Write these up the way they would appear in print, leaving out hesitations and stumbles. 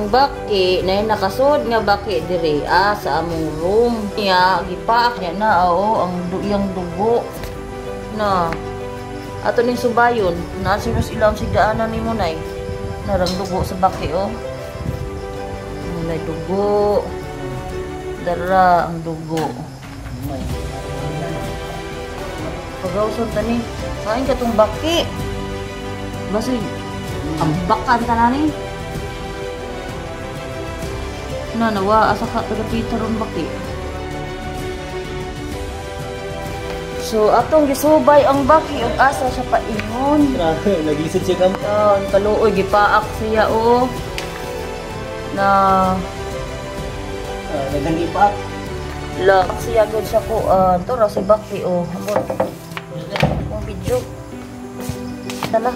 ang baki na nakasud nga baki dire sa among room niya gipaak niya na ang yang dugo na ato ning subayon na sino silang sigdaanan nimo nay narang dugo sa baki nay dugo dara ang dugo pagawson tani kain ka tong baki basi ang bakan tanani na nawa asa ka taga-pita ron baki. So atong gisubay ang baki ug asa siya paingon. Nagisod siya kam. Kaluoy gipaak siya na nagangipak. La siya gud siya ko to ra si baki amon. Ang video. Dala.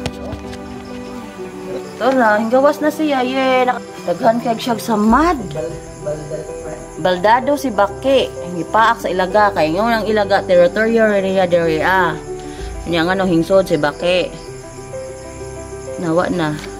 Tara, gawas na siya. Daghan kay siya sa mad. Baldado si baki. Gipaak sa ilaga kay ngayon ang ilaga territorial area area. Nya nga no hingsod si baki. Nawa na.